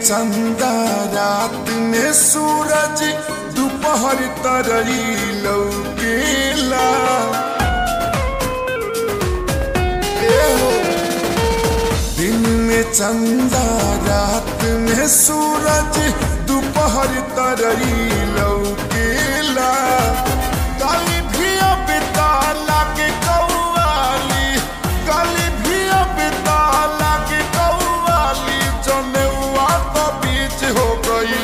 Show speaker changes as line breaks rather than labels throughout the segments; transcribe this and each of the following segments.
चंदा रात में सूरज दोपहर तरई लौकेला। दिन में चंदा रात में सूरज दोपहर तरई लौकेला। काली भी अब ताला के कौवाली, काली भी अब ताला के कौवाली, जनेउआ तो बीच हो गई।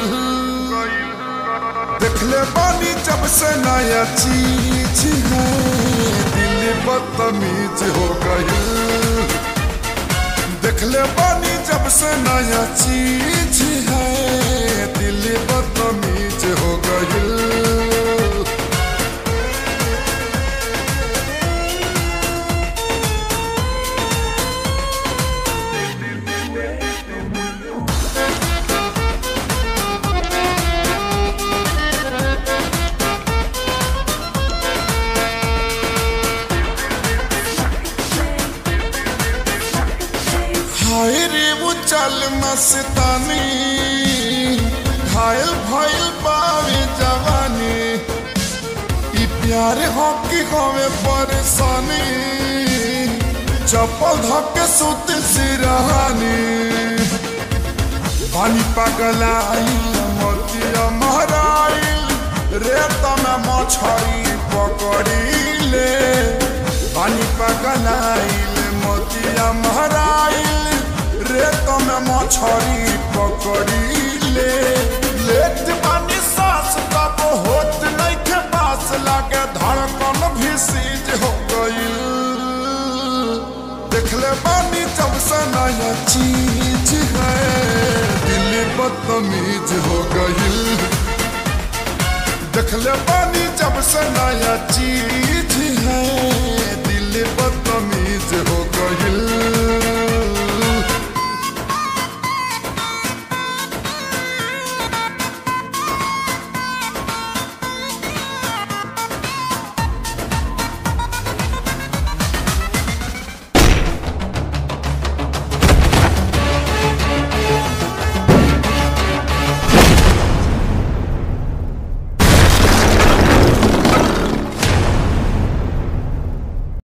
देखले बानी जब से नया चीज है, दिल बदतमीज हो गई। देखले बानी जब से नया चीज है, दिल बदतमीज हो गई। हाय रे वो चल मस्तानी, घायल भइल पावे जवानी। ई प्यार हो कि हमें परेशानी, चप्पल धक्के सुत सिरहानी। पानी पगलाई मोतिया महराइल, रेत में मछली पकड़ीले। पानी पगलाइल मोतिया महराइल, रेत में मछली पकड़ीले। लेट बानी सांस तब होत नहीं के पास, लागे धड़कन भी सीज हो गई। देखले बानी जब से नया चीज है, दिल बदतमीज हो गई। देखले बानी जब से नया चीज है,